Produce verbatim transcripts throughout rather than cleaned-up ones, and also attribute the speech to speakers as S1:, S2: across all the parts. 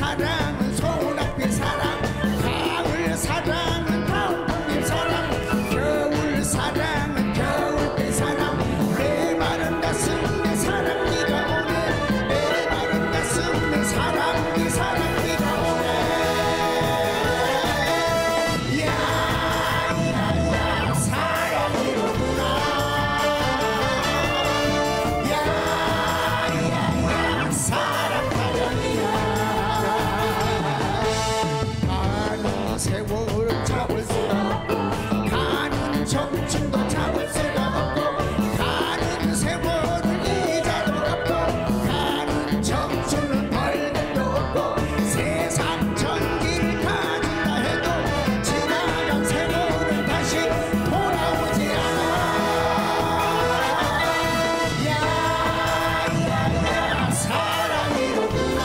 S1: 사랑은 소낙비 사랑, 가을 사랑은 가을빛 사랑, 겨울 사랑은 겨울빛 사랑. 메마른 가슴에 사랑비가 오네, 메마른 가슴에 사랑비 사랑비가 오네. 야야야 사랑이로구나, 야야야 사랑 타령이야. 가는 세월은 잡을 수가 없고, 가는 청춘도 잡을 수가 없고, 가는 세월은 이자도 없고, 가는 청춘은 벌금도 없고, 세상 전기를 가진다 해도 지나간 세월은 다시 돌아오지 않아. 야야야 사랑이로구나,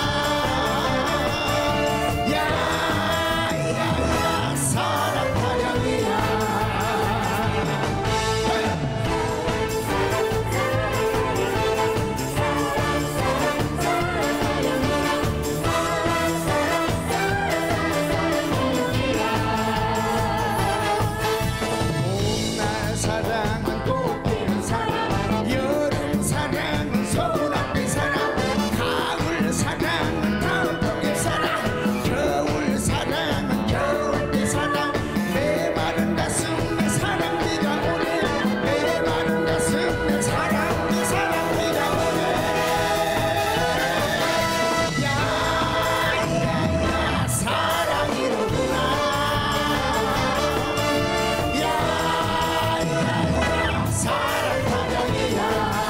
S1: 야야야 사랑 타령이야. 봄날 사랑은 꽃피는 사랑, 여름 사랑은 소낙비 사랑, 가을 사랑은 가을빛 사랑, 겨울 사랑은 겨울빛 사랑. 메마른 가슴에 사랑비가 오네, 메마른 가슴에 사랑비 사랑비가 오네. 야야야 사랑이로구나, 야야야 사랑 타령이야.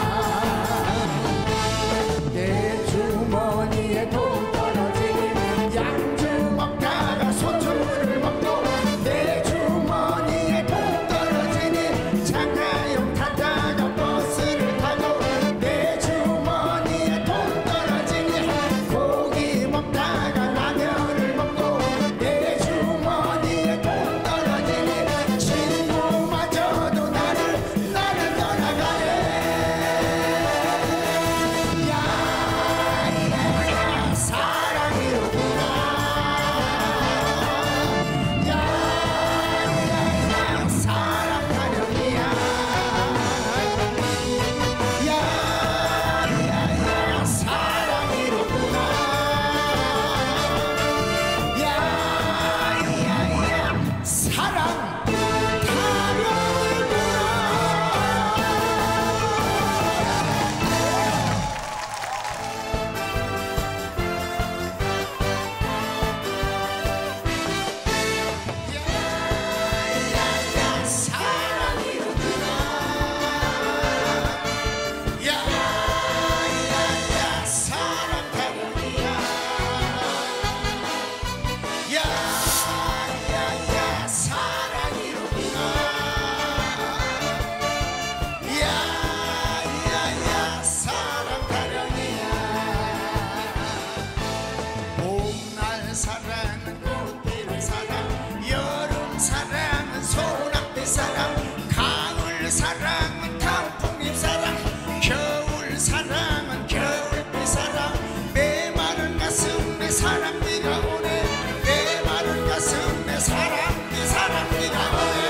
S1: 내 주머니에 돈 떨어지니 양주 먹다가 소주를 먹고, 내 주머니에 돈 떨어지니 장가용 타다가 버스를 타고, 내 주머니에 돈 떨어지니 고기 먹다가 라면을 먹고, 내 주머니에 돈 떨어지니 친구마저도 나를 나를 떠나가네. 야야야 사랑이로구나, 야야야 사랑 타령이야. 야야야 사랑이로구나, 야야야 사랑 야야야 사랑이로구나, 야야야 사랑 타령이야. 야야야 사랑이로구나, 야야야 사랑 타령이야. 봄날 사랑은 꽃피는 사랑, 여름 사랑은 소낙비 사랑, 가을 사랑은 단풍잎 사랑, 겨울 사랑은 겨울빛 사랑. 메마른 가슴에 사랑비가 오네, 메마른 가슴에 사랑비 사랑비가 오네.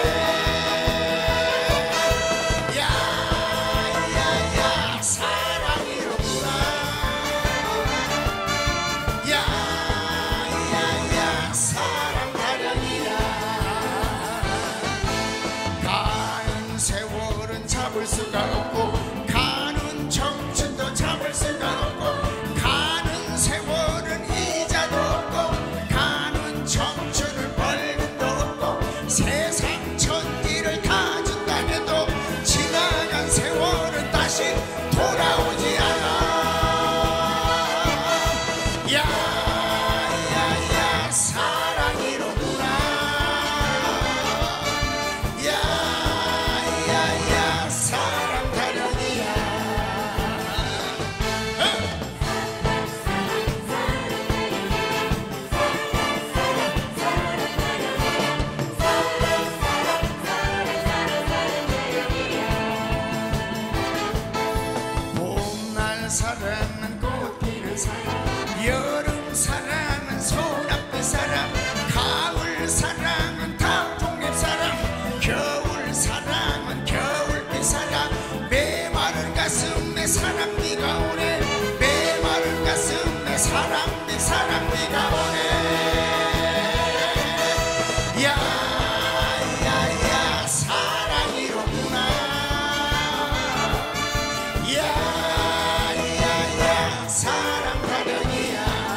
S1: 야야야 사랑이로구나, 야야야 사랑 타령이야. 가는 세월은 잡을 수가 없고, 가는 청춘도 잡을 수가 없고, 가는 세월은 이자도 없고, 사랑비가 오네. 야야야 사랑이로구나. 야야야 사랑 타령이야.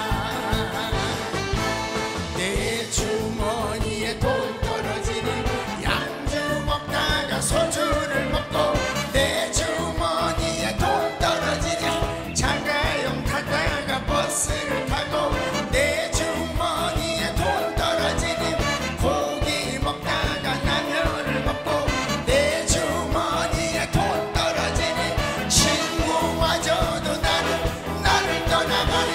S1: 내 주머니에 돈 떨어지니 양주 먹다가 소주를 먹고, 내 주머니에 돈 떨어지니 자가용 타다가 버스를 타고, 내 주머니에 돈 떨어지니 고기 먹다가 라면을 먹고, 내 주머니에 돈 떨어지니 친구마저도 나를 나를 떠나가네.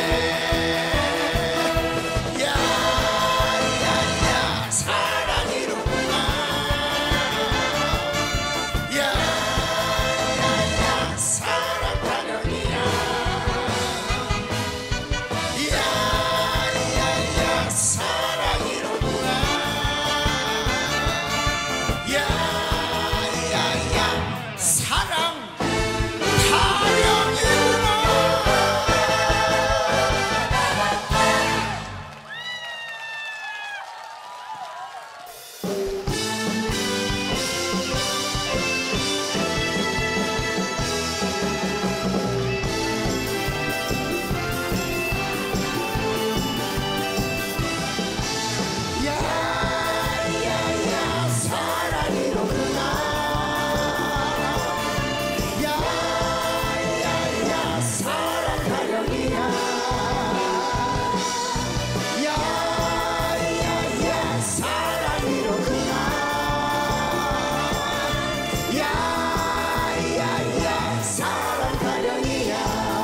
S1: 야야야 사랑이로구나. 야야야 사랑 타령이야. 야야야 사랑이로구나. 야야야 사랑 타령이로구나. 야야야 사랑이로구나. 야야야 사랑 타령이야. 야야야 사랑이로구나. 야야야 사랑 타령이야.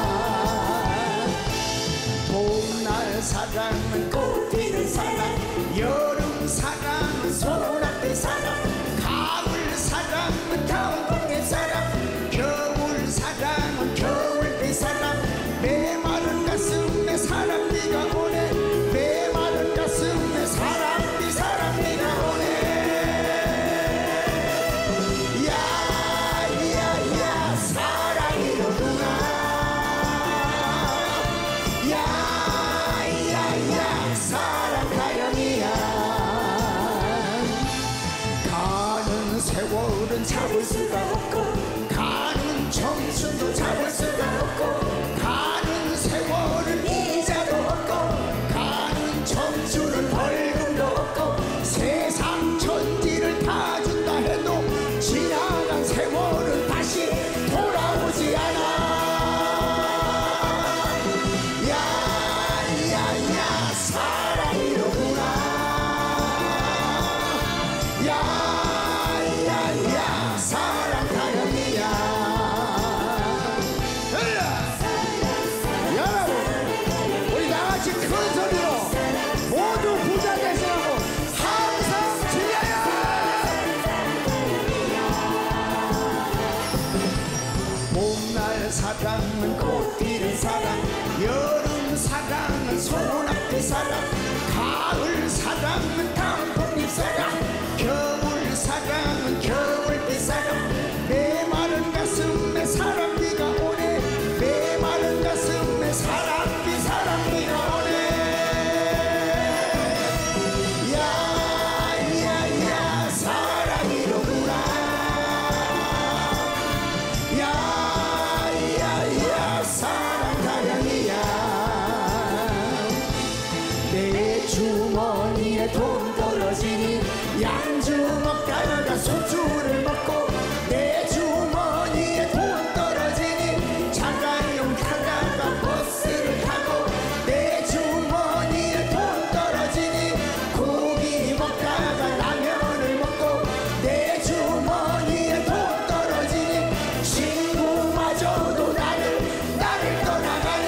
S1: 봄날 사랑은 꽃 피는 사랑, 여름 사랑은 소나기 사랑, 가을 사랑은 강풍의 사랑, 겨울 사랑은 겨울비 사랑. 메마른 가슴에 사랑비가 오네. 메마른 가슴에 사랑비 사랑비가 오네. 야야야 사랑이로구나. 야야야 사랑 타령이야. 가는 세월은 잡을 수가 없고, 가는 청춘도 잡을 수가 없고, 가는 세월은 이자도 없고, 가는 청춘은 벌금도 없고, 세상 천지를 다 준다 해도 지나간 세월은 다시 돌아오지 않아. 야야야 사랑이로구나. 야야야 사랑 타령이야. 여러분, 우리 다같이 큰 소리로 모두 부자 되시라고 항상 주여요. 봄날 사랑은 꽃 피는 사랑, 여름 사랑은 소나기 사랑, 가을 사랑은 강풍잎 사랑, 겨울 사랑은 겨울비 사랑. 메마른 가슴에 사랑비가 오네. 메마른 가슴에 사랑비 사랑비가 오네. 야야야 사랑이로구나. 야야야 사랑 타령이야. 내 주머니에 돈 떨어지니 양주 먹다가 소주를 먹고, 내 주머니에 돈 떨어지니 자가용 타다가 버스를 타고, 내 주머니에 돈 떨어지니 고기 먹다가 라면을 먹고, 내 주머니에 돈 떨어지니 친구마저도 나를 나를 떠나가네.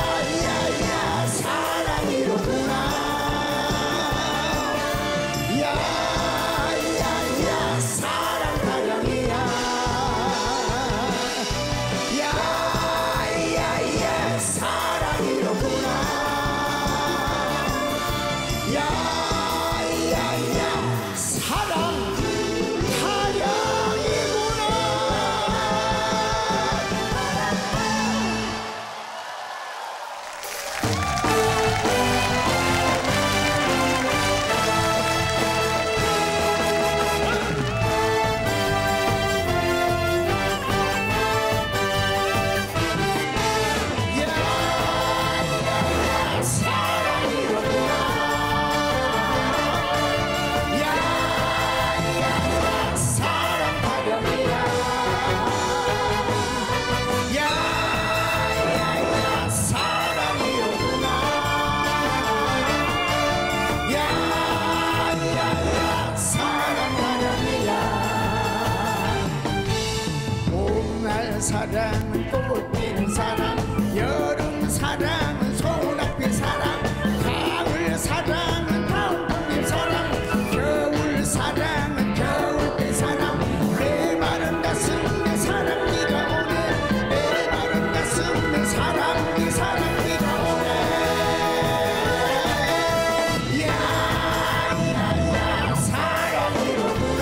S1: 야야야 사랑이로구나. 네 사랑비가 오네 야야야 사랑이로구나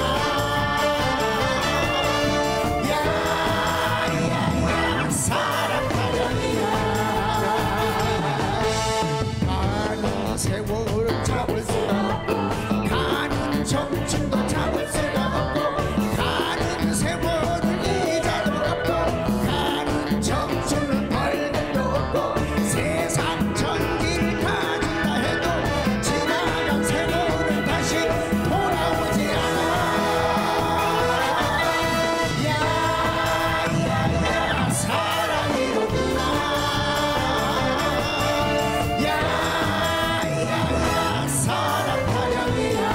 S1: 야야야 사랑 타령이야 가는 세월은 잡을 수가 없고 가는 청춘도 잡을 수가 없고 가는 세월은 이자도 없고 가는 청춘은 벌금도 없고 세상 전기를 가진다 해도 지나간 세월은 다시 돌아오지 않아 야야야 사랑이로구나 야야야 사랑 타령이야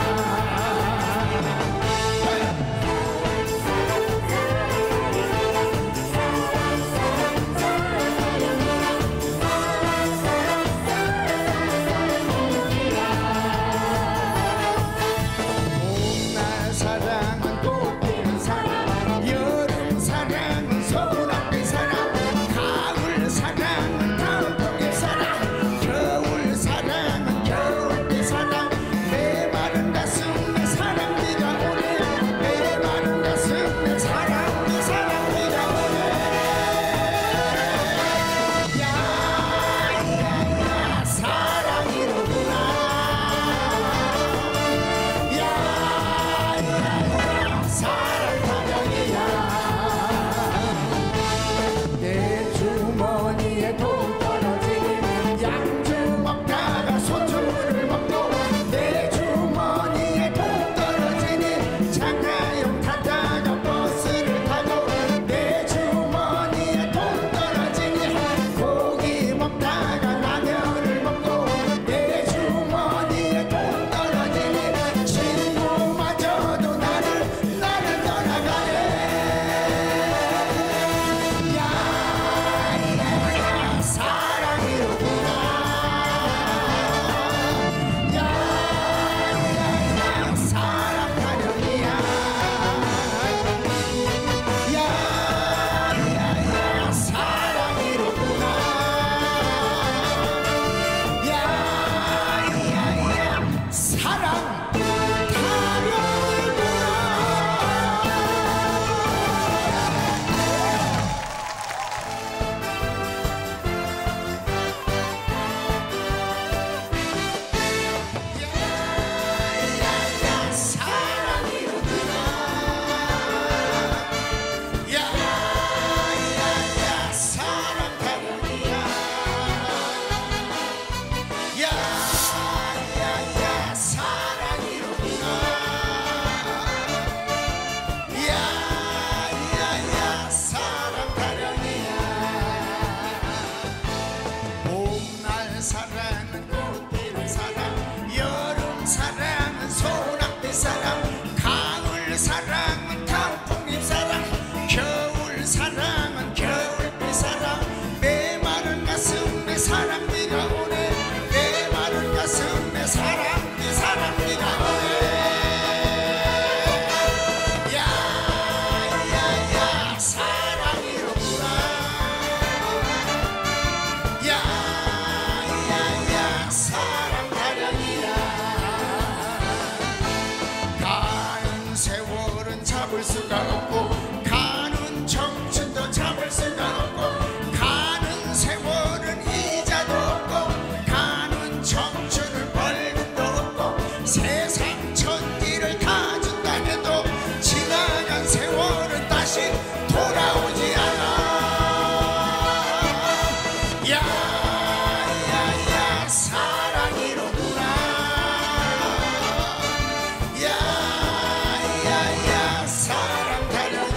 S1: 봄날 사랑은 꽃 피는 사랑 여름 사랑은 소나기 사랑 가을 사랑은 단풍의 사랑 겨울 사랑은 겨울비 사랑 메마른 가슴에 사랑비가 오네 메마른 가슴에 사랑비 사랑비가 오네 야야야 사랑이로구나 야야야 사랑 타령이야 내 주머니에 돈 떨어지니 양주 먹다가 소주를 먹고 내 주머니에 돈 떨어지니 장가용 타다가 버스를 타고 내 주머니에 돈 떨어지니 고기 먹다가 라면을 먹고 내 주머니에 돈 떨어지니 친구마저도 나를 나를 떠나가네 야야야 사랑이로구나 야야야 사랑 타령이야 야야야 사랑이로구나 야야야 사랑 야야야 사랑이로구나 야야야 사랑 타령이야 야야야 사랑이로구나 야야야 사랑 타령이야 봄날 사랑은 꽃 피는 사랑 여름 사랑은 소낙비 사랑 가을 사랑은 단풍잎 사랑 겨울 사랑은 겨울비 사랑 메마른 가슴에 사랑비가 오네 메마른 가슴에 사랑비 사랑비가 오네 야야야 사랑이로구나 야야야 사랑 타령이야 가는 세월은 잡을 수가 없고 가는 청춘도 잡을 수가 없고 가는 세월은 이자도 없고 가는 청춘은 벌금도 없고 세상 천지를 다 준다 해도 지나간 세월은 다시 돌아오지 않아 야야야 사랑이로구나 야야야 사랑 타령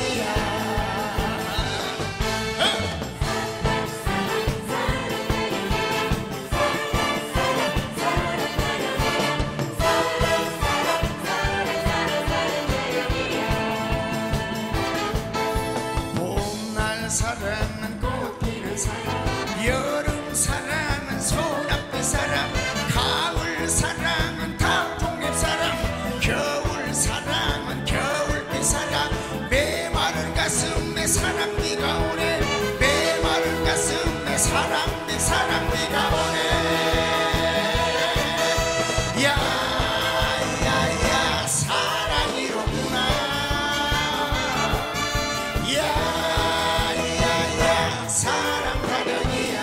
S1: 사랑비 사랑비가 오네. 야야야 사랑이로구나. 야야야 사랑 가령이야.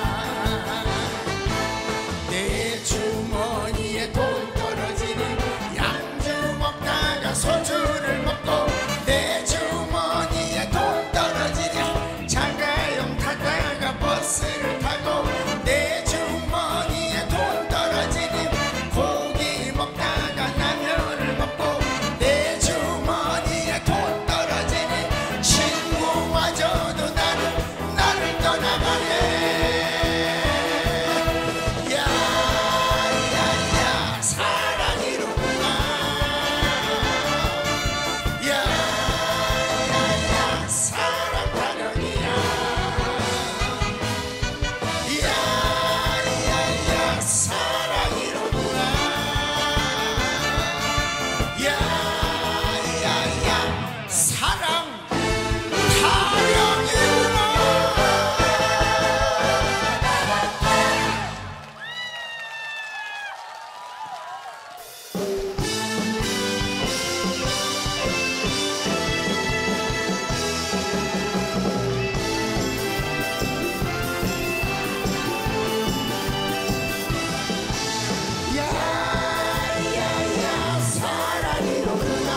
S1: 내 주머니에 돈 떨어지니 양주 먹다가 소주를 먹고, 내 주머니에 돈 떨어지니 자가용 타다가 버스를 타고, 내 주머니에 돈 떨어지니 고기 먹다가 라면을 먹고, 내 주머니에 돈 떨어지니 친구마저도 나를 나를 떠나가네. 야야야 사랑이로구나. 야야야 사랑 가령이야. 야야야 사랑이로구나. 야야야 사랑 가령이구나. 야야야 사랑이로구나.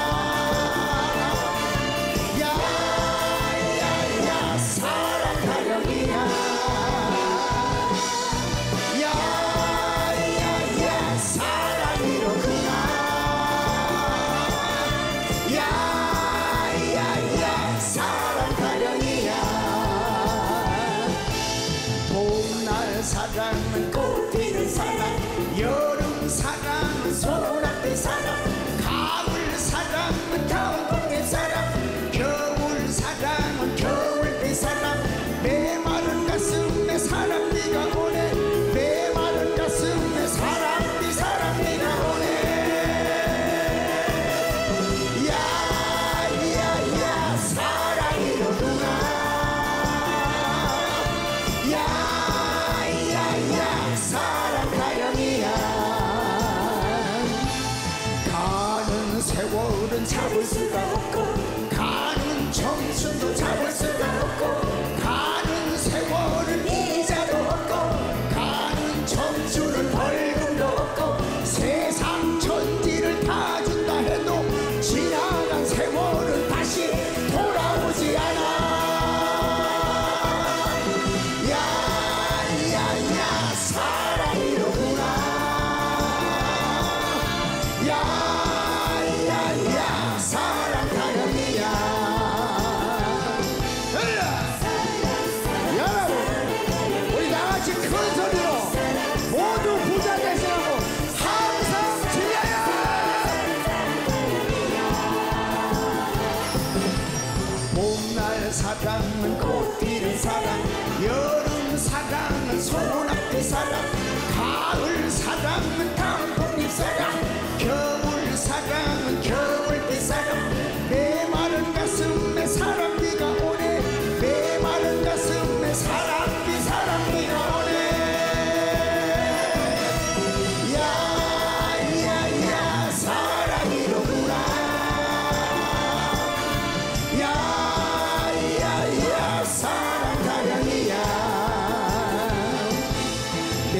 S1: 야야야 사랑 가령이야. 야야야 사랑이로구나. 야야야 사랑 가령이야. 봄날 사랑은 꽃 피는 사랑, 여름 사랑은 소나기 사랑, 가을 사랑은 강동의 사랑, 겨울 사랑은 겨울비 사랑. 메마른 가슴에 사랑비가 오네. 메마른 가슴에 사랑비 사랑비가 오네. 야야야 사랑이로구나. 야야야 사랑 가령이야. 가는 세월은 잡을 수가 없고, 가는 청춘도 잡을 수가 없고, 가는 세월은 이자도 없고, 가는 청춘은 벌금도 없고, 세상 천지를 다 준다 해도 지나간 세월은 다시 돌아오지 않아. 야야야 사랑이로구나. 야야야 사랑 가령이야. 여러분, 우리 다같이 큰 소리로 모두 부자 되시라고 항상 주여요. 봄날 사랑은 꽃 피는 사랑, 여름 사랑은 소나기 사랑, 가을 사랑은 강풍잎 사랑, 겨울 사랑은 겨울비 사랑. 메마른 가슴에 사랑비가 오네. 메마른 가슴에 사랑비 사랑비가 오네. 야야야 사랑이로구나. 야야야 사랑 가령이야.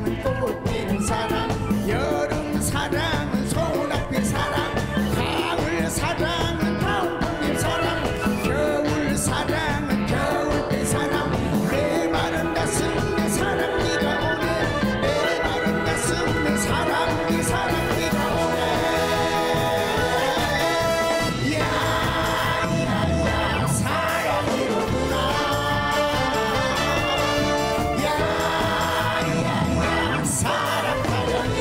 S1: 사랑은 꽃 피는 사랑 여름 사랑은 손 앞에 사랑 가을 사랑은 가을꽃잎 사랑 겨울 사랑은 겨울빛 사랑 내 마른 가슴에 사랑비가 오네 내 마른 가슴에 사랑비 사랑비가 오네 야야야 사랑이로구나 야야야 사랑하려니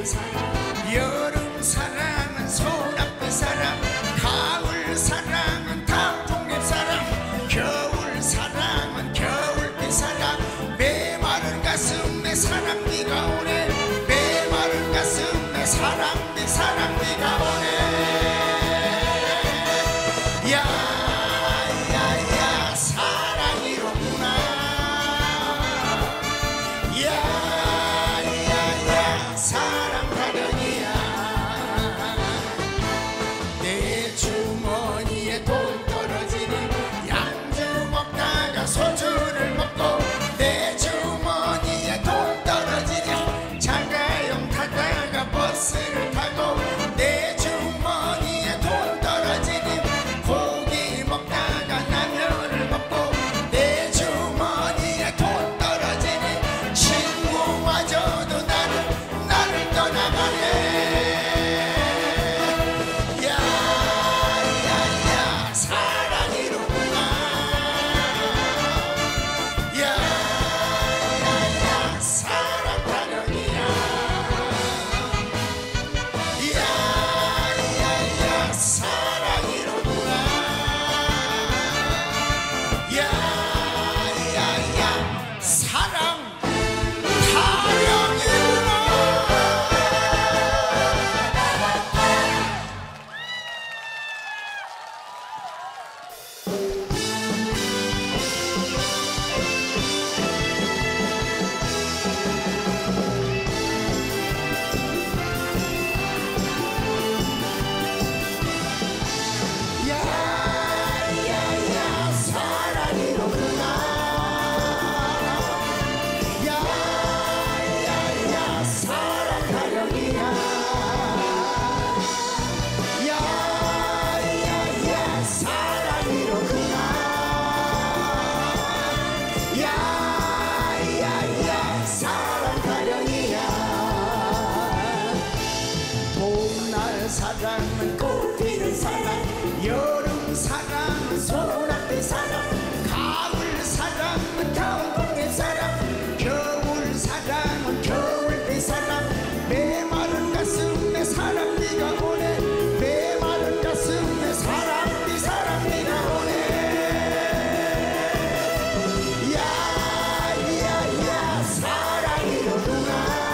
S1: 사랑 여름 사랑은 소나기 사랑 가을 사랑은 단풍잎 사랑 겨울 사랑은 겨울비 사랑 메마른 가슴에 사랑비가 오네 메마른 가슴에 사랑비 사랑비가 오네 야야야 사랑이로구나 야야야 사랑 가령이야 내 주머니에 돈 떨어지니 양주 먹다가 소주를 먹고 내 주머니에 돈 떨어지니 자가용 타다가 버스를 타고 내 주머니에 돈 떨어지니 고기 먹다가 라면을 먹고 내 주머니에 돈 떨어지니 친구마저도 나를 나를 떠나가네 야야야 사랑이로구나 야야야 사랑 가령이야 야야야 사랑이로구나 야야야 사랑 타령이로구나 야야야 사랑이로구나 야야야 사랑 가령이야 야야야 사랑이로구나 야야야 사랑 가령이야 봄날 사랑은 꽃 피는 사랑 여름 사랑은 소나기 사랑 가을 사랑은 단풍잎 사랑 겨울 사랑은 겨울비 사랑 메마른 가슴에 사랑비가 오네 메마른 가슴에 사랑비 사랑비가 오네 야야야 사랑이로구나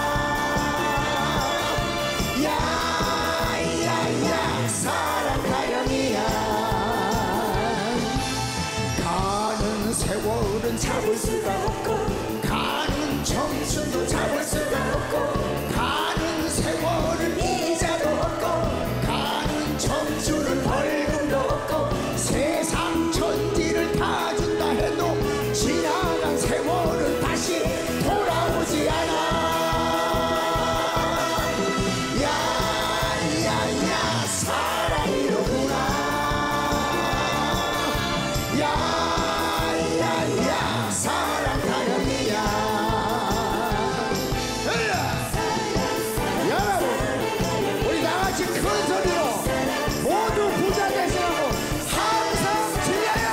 S1: 야야야 사랑 가령이야 가는 세월은 잡을 수가 없고 가는 청춘도 잡을 수가 없고 가는 세월은 이자도 없고 가는 청춘은 벌금도 없고 세상 천지를 다 준다 해도 지나간 세월은 다시 돌아오지 않아 야야야 사랑이로구나 야야야 사랑 가령이야 여러분 우리 다같이 큰 소리로 모두 부자 되시라고 항상 즐겨요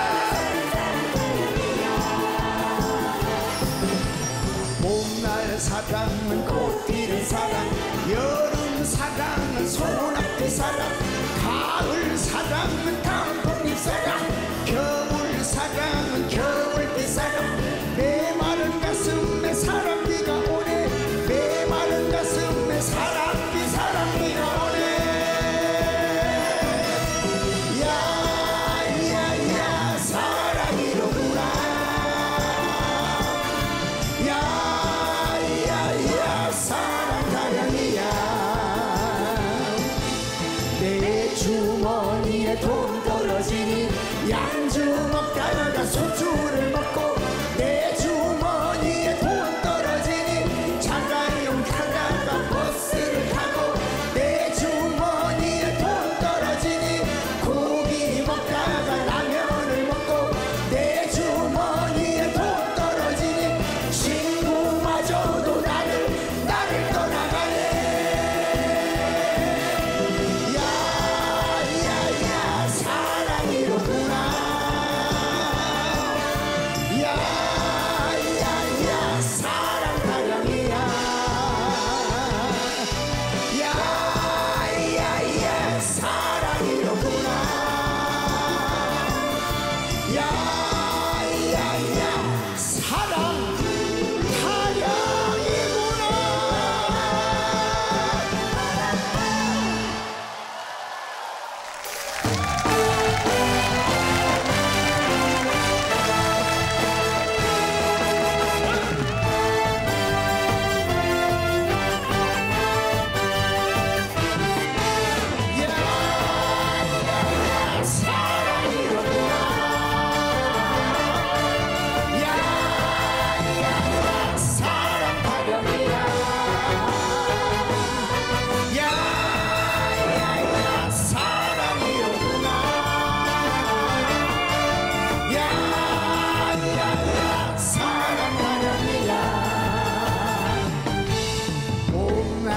S1: 봄날 사랑은 꽃 피는 사랑 여름 사랑은 소나기 사랑 가을 사랑은 단풍잎 사랑 겨울 사랑은 겨울비 사랑 메마른 가슴에 사랑비가 오네 메마른 가슴에 사랑비 사랑비가 오네 야야야 사랑이로구나 야야야 사랑 가령이야 내 주머니에 돈 떨어지니 양주 먹다가 소주를 먹고 내 주머니에 돈 떨어지니 자가용 타다가 버스를 타고 내 주머니에 돈 떨어지니 고기 먹다가 라면을 먹고 내 주머니에 돈 떨어지니 친구마저도 나를 나를 떠나가네 야야야 사랑이로구나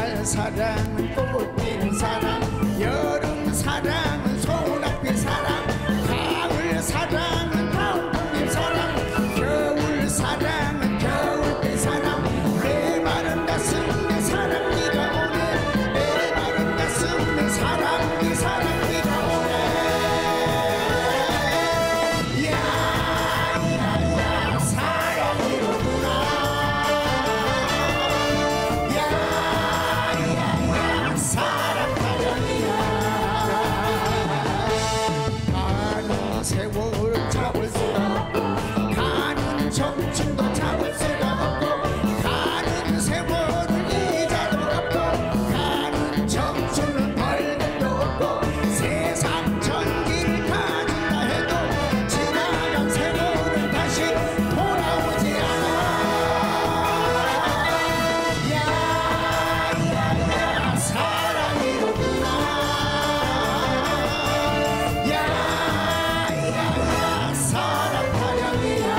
S1: 봄날 사랑은 꽃 피는 사랑, 여름 사랑은 소낙비 사랑, 가을 사랑은 단풍잎 사랑, 겨울 사랑은 겨울비 사랑. 메마른 가슴에 사랑비가 오네, 메마른 가슴에 사랑비 사랑비가 오네. 야야야 사랑이로구나, 야야야 사랑 타령이야. 가는 세월을 잡을 수가 없고, 가는 청춘도 잡을 수가 없고, 가는 세월을 잊어도 없고, 가는 청춘은 벌금도 없고, 세상 전기를 가진다 해도 지나간 세월은 다시 돌아오지 않아. 야야야 사랑이로구나, 야야야 사랑 타령이야.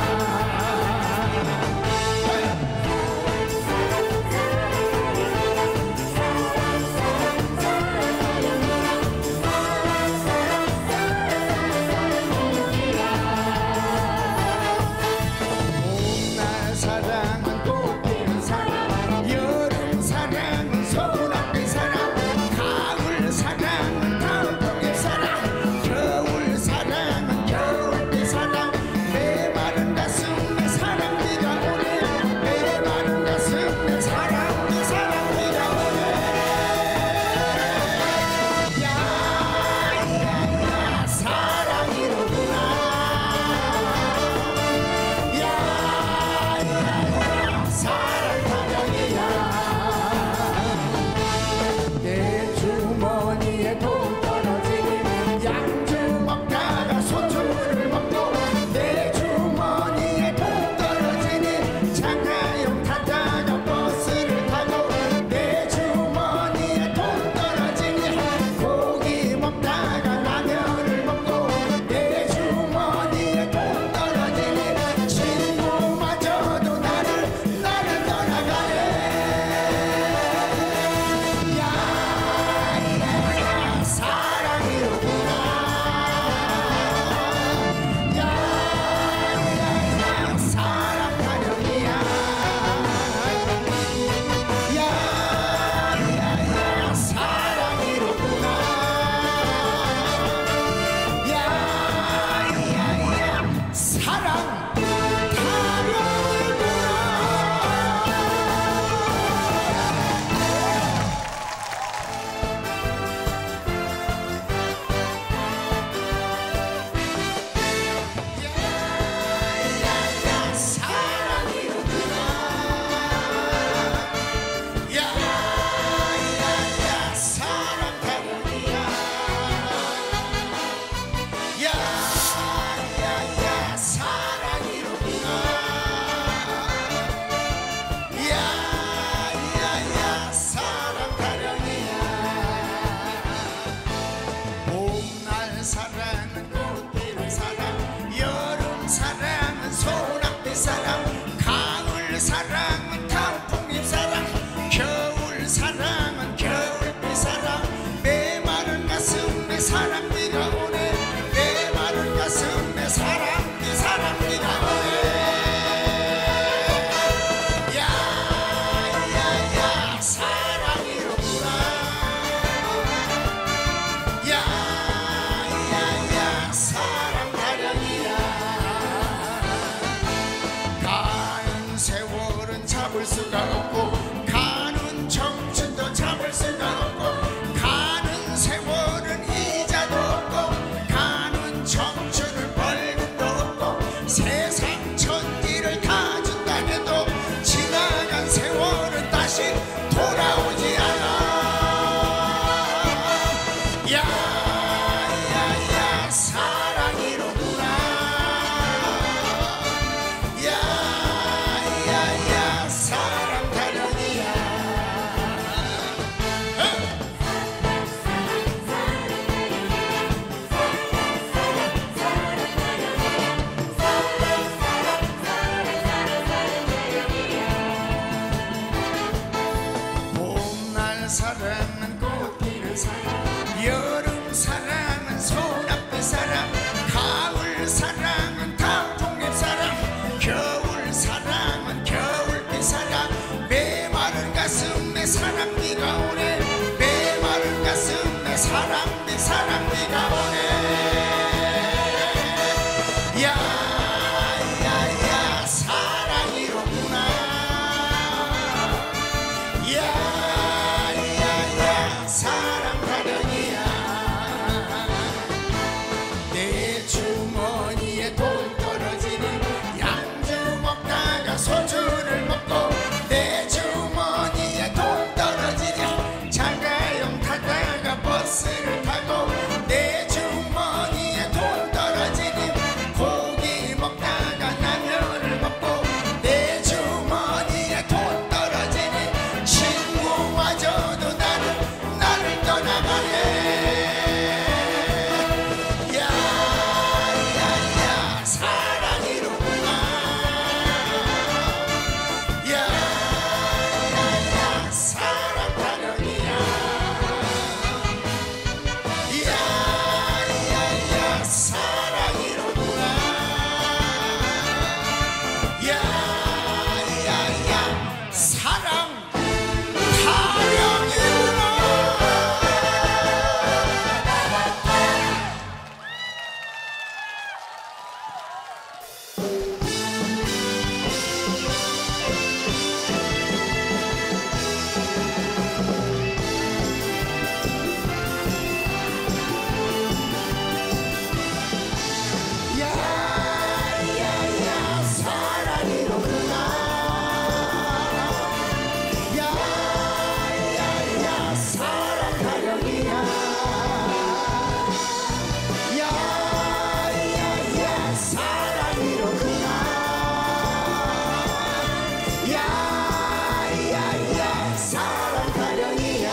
S1: 봄날 사랑은 꽃 피는 사랑, 여름 사랑은 소낙비 사랑, 가을 사랑은 단풍잎 사랑, 겨울 사랑은 겨울비 사랑. 메마른 가슴에 사랑비가 오네, 메마른 가슴에 사랑비 사랑비가 오네. 야야야 사랑이로구나, 야야야 사랑 타령이야. 내 주머니에 돈 떨어지니 양주 먹다가 소주를 먹고, 내 주머니에 돈 떨어지니 장가용 타다가 버스를 타고, 내 주머니에 돈 떨어지니 고기 먹다가 라면을 먹고, 내 주머니에 돈 떨어지니 친구마저도 나를 나를 떠나가네. 야야야 사랑이로구나, 야야야 사랑 타령이야. 야야야 사랑이로구나, 야야야 사랑 사랑은 꽃 피는 사랑, 여름 사랑은 소낙비 사랑, 가을 사랑은 단풍잎 사랑, 겨울 사랑은 겨울비 사랑. 메마른 가슴에 사랑비가 오네, 메마른 가슴에 사랑비 사랑비가 오네. 야야야 사랑이로구나, 야야야 사랑 타령이야. 가는 세월은 잡을 수가 없고, 가는 청춘도 사랑은 꽃 피는 사랑 여름 사랑은 소나무 사랑 가을 사랑은 단풍잎 사랑 겨울 사랑은 겨울비 사랑 메마른 가슴에 사랑비가 오네 메마른 가슴에 사랑비 사랑비가 오네 야야야 사랑이로구나 야야야 사랑 가령이야 내 주머니에 돈 떨어지니 양주 먹다가 소주를 먹고 내 주머니에 돈 떨어지니 자가용 타다가 버스를 타고 내 주머니에 돈 떨어지니 고기 먹다가 라면을 먹고 내 주머니에 돈 떨어지니 친구마저도 나를 나를 떠나가네 야야야 사랑이로구나 야야야 사랑 타령이야 야야야 사랑이로구나 야야야 사랑 타령이구나 야야야 사랑이로구나 야야야 사랑 타령이야 야야야 사랑이로구나 야야야 사랑 타령이야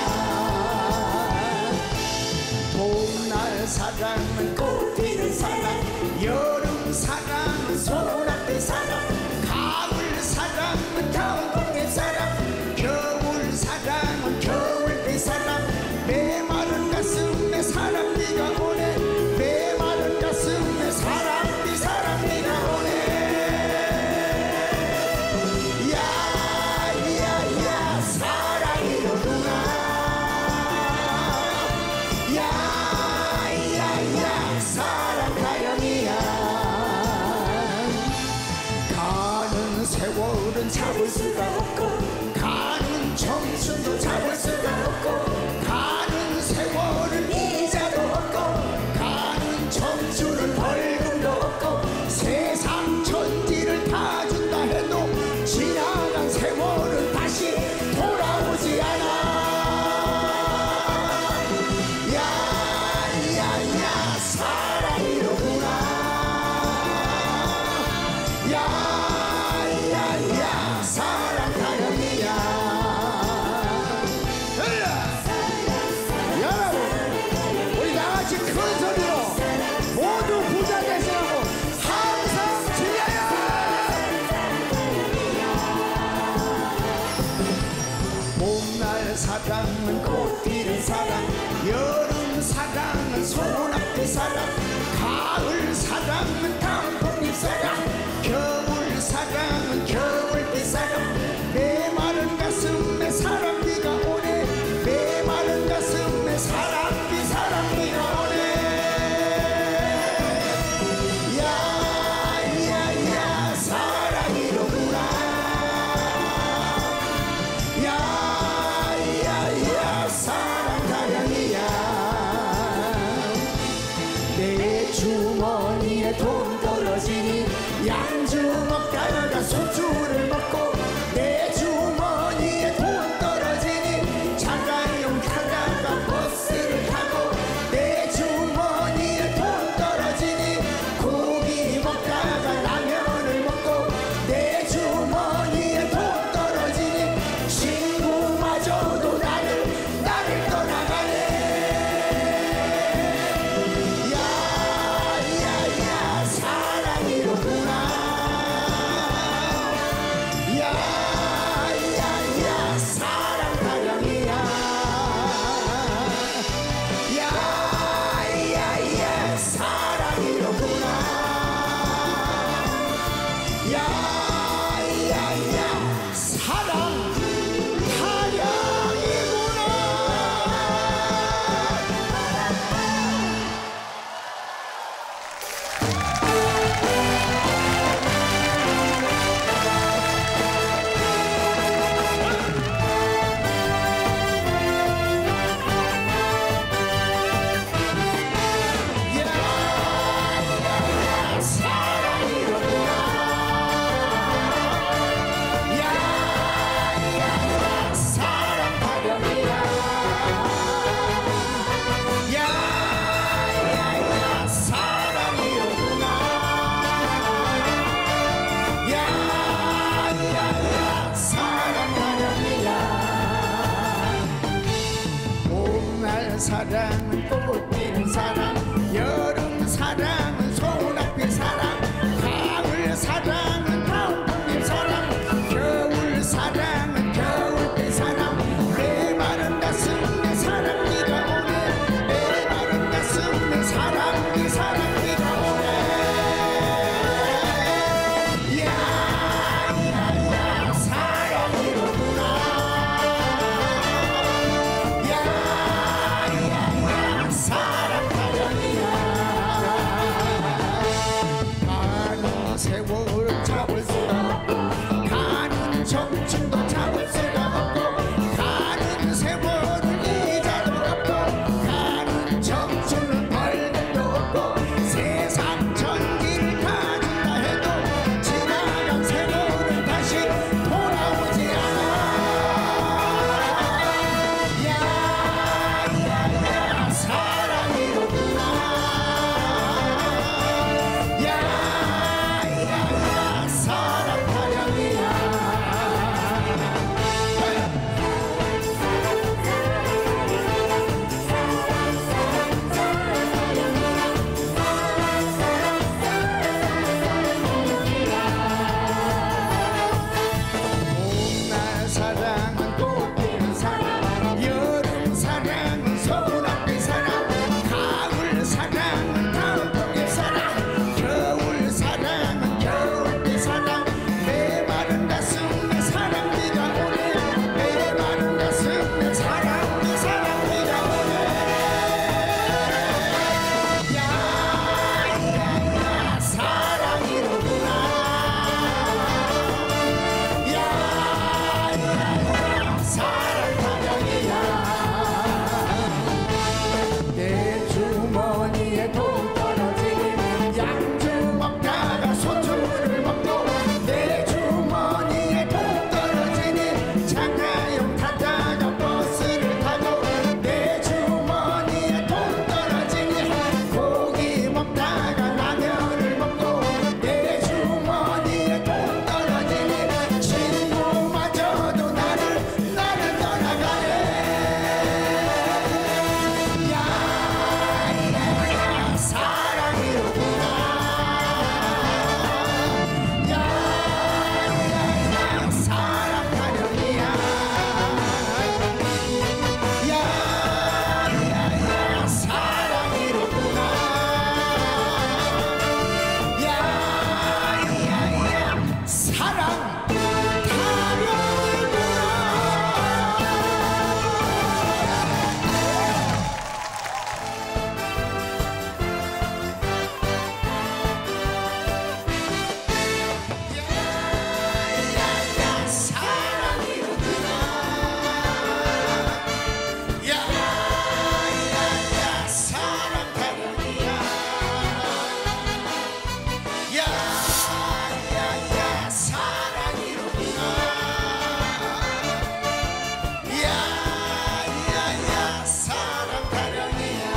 S1: 봄날 사랑은 꽃 피는 사랑 여름 사랑은 소나무 사랑 가을 사랑은 단풍잎 사랑 겨울 사랑은 겨울비 사랑 메마른 가슴에 사랑비가 오네 메마른 가슴에 사랑비 사랑비가 오네 야야야 사랑이로구나 야야야 사랑 타령이야 가는 세월은 잡을 수가 없고 가는 청춘도 잡을 수가 없고 가는 세월은 이자도 없고 가는 청춘은 벌금도 없고 세상 천지를 다 준다 해도 지나간 세월은 다시 돌아오지 않아 야야야 사랑이로구나 야야야 사랑 타령이야 여러분 우리 다같이 큰 소리로 모두 부자 되시라고 항상 주여요 봄날 사랑은 꽃 피는 사랑 여름 사랑은 소나무 사랑 가을 사랑은 단풍잎 사랑 겨울 사랑은 겨울비 사랑 메마른 가슴에 사랑비가 오네 메마른 가슴에 사랑비 사랑비가 오네 야야야 사랑이로구나 야야야 사랑 봄날 사랑은 꽃 피는 사랑, 여름 사랑은 소나비 사랑, 가을 사랑은 단풍잎 사랑, 겨울 사랑은 겨울비 사랑. 메마른 가슴에 사랑비가 오네, 메마른 가슴에 사랑비 사랑비가 오네. 야야야 사랑이로구나, 야야야 사랑 타령이야. 가는 세월을 잡을 수가 없고, 가는 청춘도 잡을 수가 없고, 가는 세월을 이자도 없고, 가는 청춘은 벌금도 없고, 세상 전기를 가진다 해도 지나간 세월은 다시 돌아오지 않아. 야야야 사랑이로구나, 야야야 사랑 타령이야. 봄날 사랑은 꽃 피는 사랑, 여름 사랑은 소나비 사랑, 가을 사랑은 단풍잎 사랑, 겨울 사랑은 겨울비 사랑. 메마른 가슴에 사랑비가 오네, 메마른 가슴에 사랑비 사랑비가 오네. 야야야 사랑이로구나, 야야야 사랑 타령이야. 내 주머니에 돈 떨어지니 양주 먹다가 소주를 먹고, 내 주머니에 돈 떨어지니 장가용 타다가 버스를 타고, 내 주머니에 돈 떨어지니 고기 먹다가 라면을 먹고, 내 주머니에 돈 떨어지니 친구마저도 나를 나를 떠나가네. 야야야 사랑이로구나, 야야야 사랑 타령이야. 야야야 사랑이로구나, 야야야 사랑 타령이구나. 야야야 사랑이로구나, 야야야 사랑 타령이야. 야야야 사랑이로구나, 야야야 사랑 타령이야.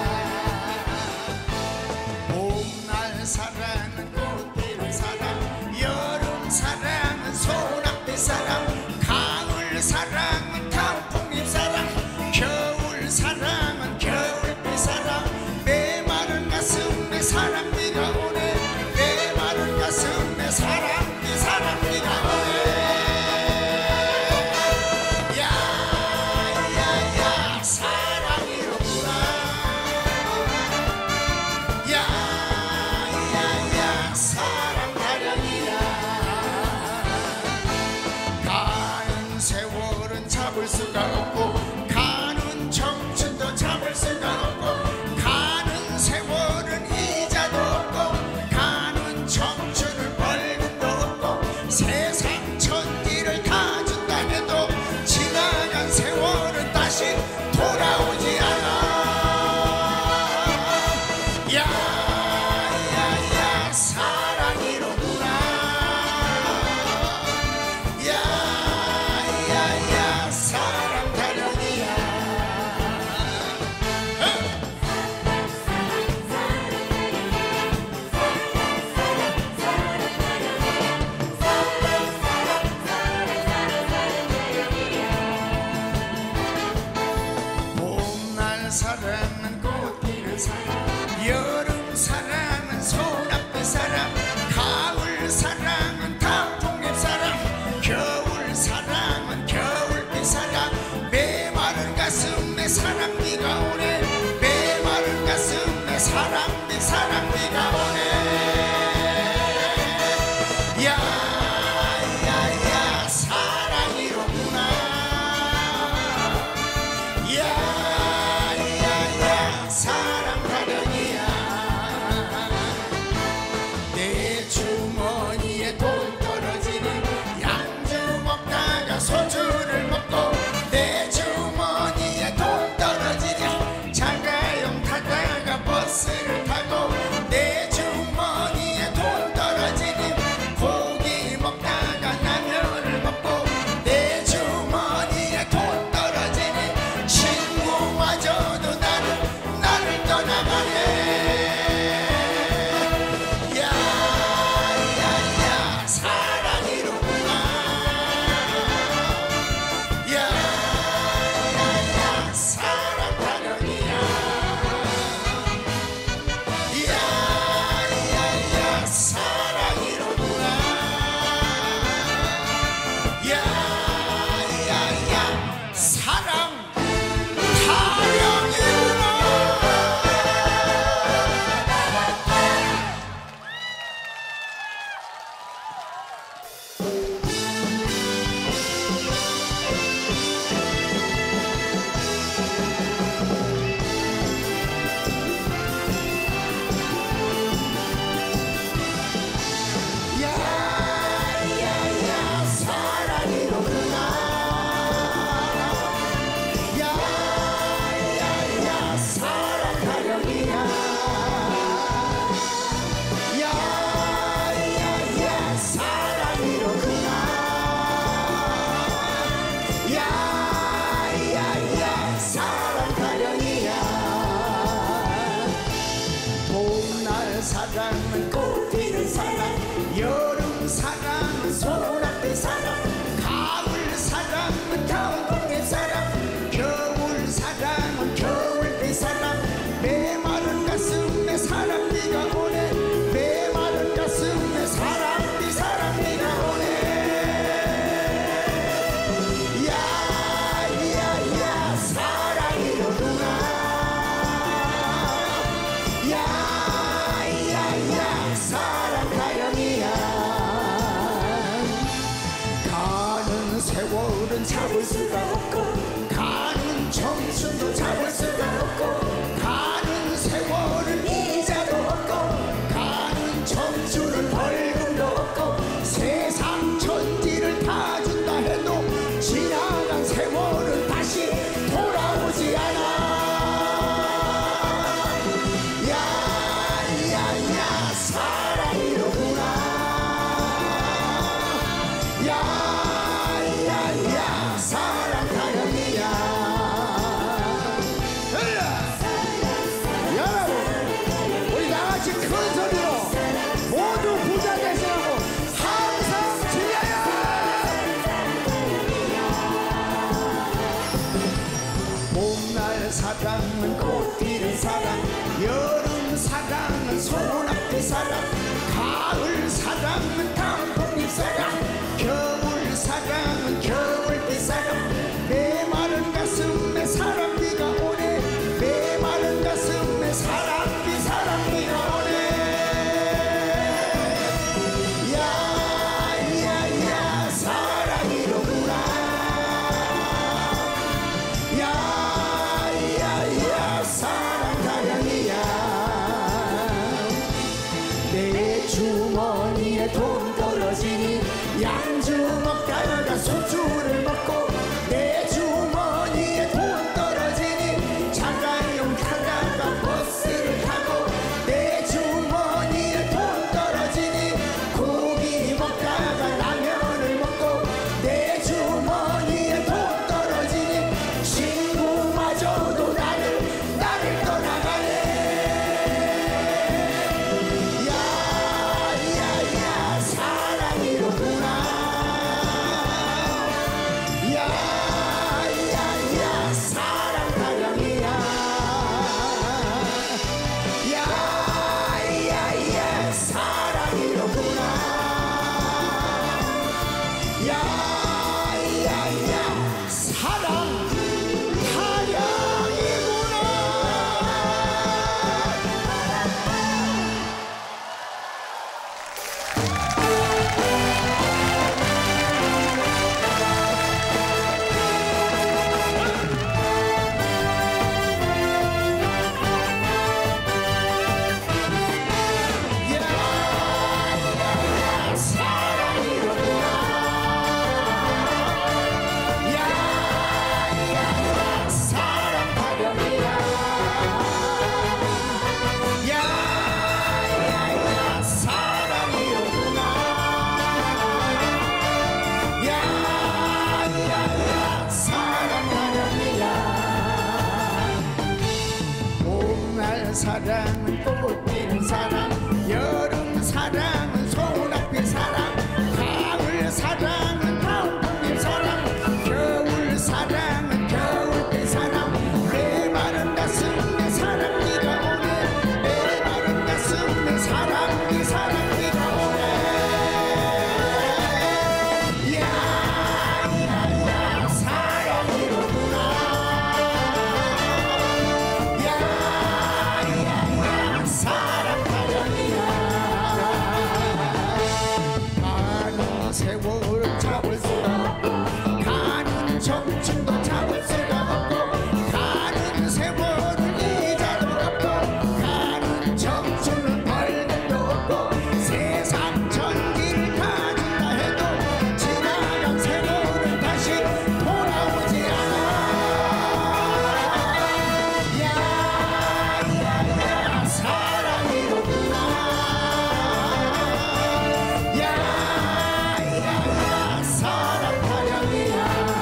S1: 봄날 사랑은 꽃 피는 사랑, 여름 사랑은 소나비 사랑, 가을 사랑은 단풍잎 사랑, 겨울 사랑은 겨울비 사랑. 메마른 가슴에 사랑비가 오네, 메마른 가슴에 사랑비 사랑비가 오네. 야야야 사랑이로구나, 야야야 사랑 타령이야. 가는 세월은 잡을 수가 없고, 가는 청춘도 잡을 수가 없고, 가는 세월은 이자도 없고, 가는 청춘은 벌금도 없고, 세상 천지를 다 준다 해도 지나간 세월은 다시 돌아 사랑은 꽃 피는 사랑, 여름 사랑은 소나무 사랑, 가을 사랑은 단풍잎 사랑, 겨울 사랑은 겨울비 사랑. 메마른 가슴에 사랑비가 오네, 메마른 가슴에 사랑비 사랑비가 오네. 야야야 사랑이로구나. 야야야 사랑 가령이야. 내 주머니에 돈 떨어지니 양주 먹다가 소주를 먹고, 내 주머니에 돈 떨어지니 자가용 타다가 버스를 타고, 내 주머니에 돈 떨어지니 고기 먹다가 라면을 먹고, 내 주머니에 돈 떨어지니 친구마저도 나를 나를 떠나가네. 야야야 사랑이로구나. 야야야 사랑 타령이야. 야야야 사랑이로구나. 야야야 사랑 타령이구나. 야야야 사랑이로구나. 야야야 사랑 타령이야. 야야야 사랑이로구나. 야야야 사랑 타령이야. 봄날 사랑은 꽃 피는 사랑, 여름 사랑은 소나무 사랑, 가을 사랑은 단풍잎 사랑, 겨울 사랑은 겨울비 사랑. 메마른 가슴에 사랑비가 오네, 메마른 가슴에 사랑비 사랑비가 오네. 야야야 사랑이로구나. 야야야 사랑 타령이야. 가는 세월은 잡을 수가 없고, 가는 청춘도 잡을 수가 없고, 가는 세월은 이자도 없고, 가는 청춘은 벌금도 없고, 세상 천지를 다 준다 해도 지나간 세월은 다시 돌아오지 않아. 야야야 사랑이로구나. 야야야 사랑 타령이야. 여러분 우리 다같이 큰 소리로 모두 부자 되시라고 항상 질려요. 봄날 사랑은 꽃 피는 사랑, 여름 사랑은 소나무 사랑, 가을 사랑은 단풍잎 사랑, 겨울 사랑은 겨울비 사랑. 메마른 가슴에 사랑비가 오네, 메마른 가슴에 사랑비 사랑비가 오네. 야야야 사랑이로구나. 야야야 사랑 타령이야. 내 사랑은 꽃 피는 사랑, 여름 사랑은 소낙비 사랑, 가을 사랑은 단풍잎 사랑, 겨울 사랑은 겨울비 사랑. 메마른 가슴에 사랑비가 오네, 메마른 가슴에 사랑비 사랑비가 오네. 야야야 사랑이로구나, 야야야 사랑 타령이야. 가는 세월은 잡을 수가 없고, 가는 청춘도 잡을 수가 없고, 가는 세월은 이자도 없고, 가는 청춘은 벌금도 없고, 세상 전기를 가진다 해도 지나간 세월은 다시 돌아오지 않아. 야야야 사랑이로구나, 야야야 사랑 타령이야.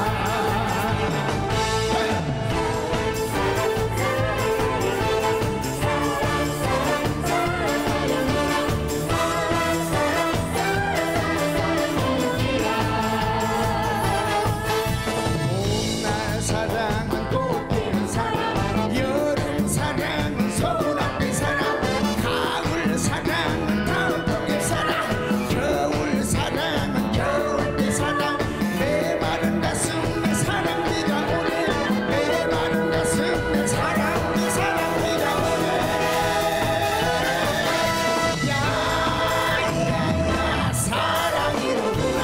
S1: 봄날 사랑은 꽃 피는 사랑, 여름 사랑은 소낙비 사랑, 가을 사랑은 단풍잎 사랑, 겨울 사랑은 겨울비 사랑. 메마른 가슴에 사랑비가 오네, 메마른 가슴에 사랑비 사랑비가 오네. 야야야 사랑이로구나,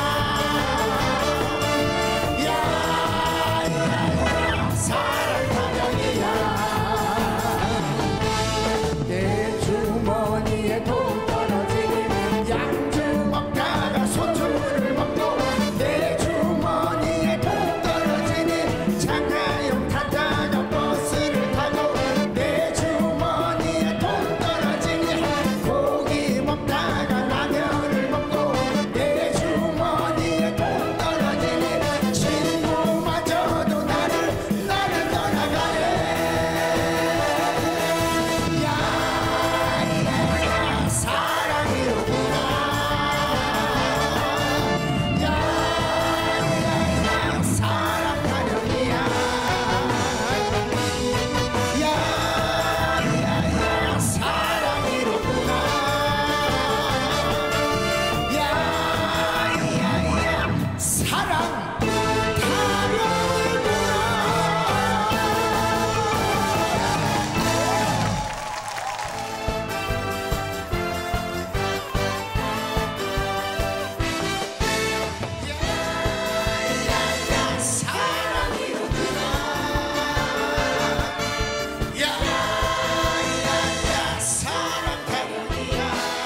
S1: 야야야 사랑 타령이야. 내 주머니에 돈 떨어지니 양주 먹다가 소주를 먹고, 내 주머니에 돈 떨어지니 장가용 타다가 버스를 타고, 내 주머니에 돈 떨어지니 고기 먹다가 라면을 먹고, 내 주머니에 돈 떨어지니 친구마저도 나를 나를 떠나가네. 야야야 사랑이로구나, 야야야 사랑 타령이야. 야야야 사랑이로구나, 야야야 사랑 야야야 사랑이로구나, 야야야 사랑 타령이야.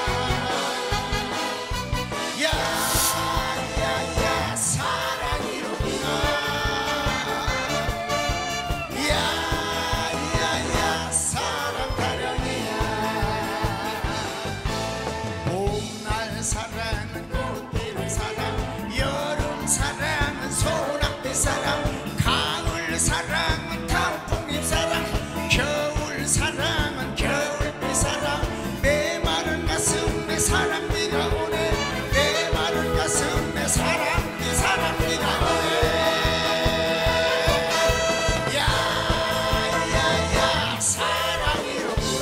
S1: 야야야 사랑이로구나, 야야야 사랑 타령이야. 봄날 사랑은 꽃 피는 사랑, 여름 사랑은 소낙비 사랑, 가을 사랑은 단풍잎 사랑, 겨울 사랑은 겨울비 사랑. 메마른 가슴에 사랑비가 오네, 메마른 가슴에 사랑비 사랑비가 오네. 야야야 사랑이로구나,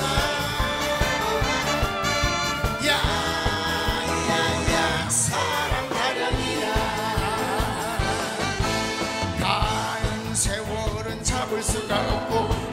S1: 야야야 사랑 타령이야. 가는 세월은 잡을 수가 없고,